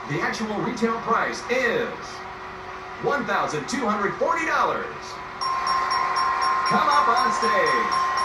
The actual retail price is $1,240. Come up on stage.